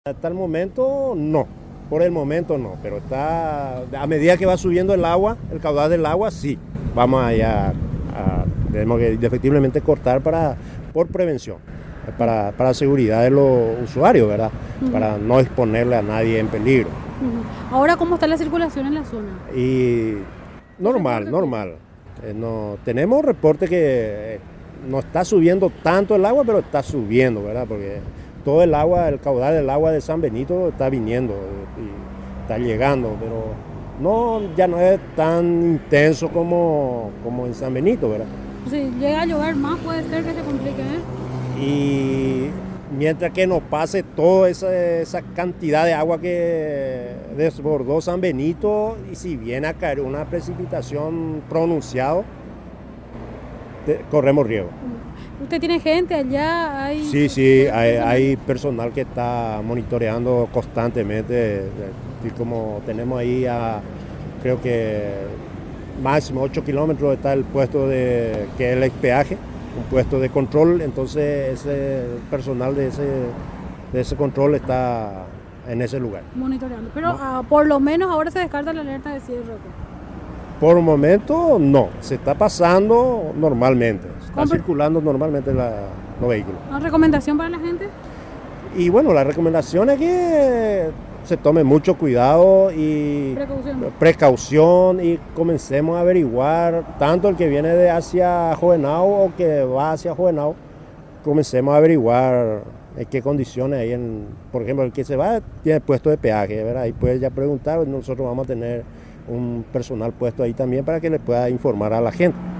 Hasta el momento no, por el momento no, pero a medida que va subiendo el agua, el caudal del agua, sí, vamos allá tenemos que efectivamente cortar por prevención, para seguridad de los usuarios, ¿verdad? Para no exponerle a nadie en peligro. Ahora, ¿cómo está la circulación en la zona? Y normal. No, tenemos reporte que no está subiendo tanto el agua, pero está subiendo, ¿verdad? Porque todo el agua, el caudal del agua de San Benito está viniendo y está llegando, pero ya no es tan intenso como en San Benito, ¿verdad? Si llega a llover más, puede ser que se complique, ¿eh? Y mientras que no pase toda esa cantidad de agua que desbordó San Benito, y si viene a caer una precipitación pronunciada, corremos riesgo. ¿Usted tiene gente allá? Sí, hay personal que está monitoreando constantemente, y como tenemos ahí creo que máximo 8 kilómetros está el puesto que es el expeaje, un puesto de control, entonces ese personal de ese control está en ese lugar. Monitoreando, pero por lo menos ahora se descarta la alerta de cierre. Por el momento no, se está pasando normalmente, está circulando normalmente los vehículos. ¿Una recomendación para la gente? Y bueno, la recomendación es que se tome mucho cuidado y precaución y comencemos a averiguar tanto el que viene hacia Juvenao o que va hacia Juvenao, comencemos a averiguar en qué condiciones hay, por ejemplo, el que se va tiene puesto de peaje, ¿verdad? Ahí puede ya preguntar, nosotros vamos a tener un personal puesto ahí también para que le pueda informar a la gente.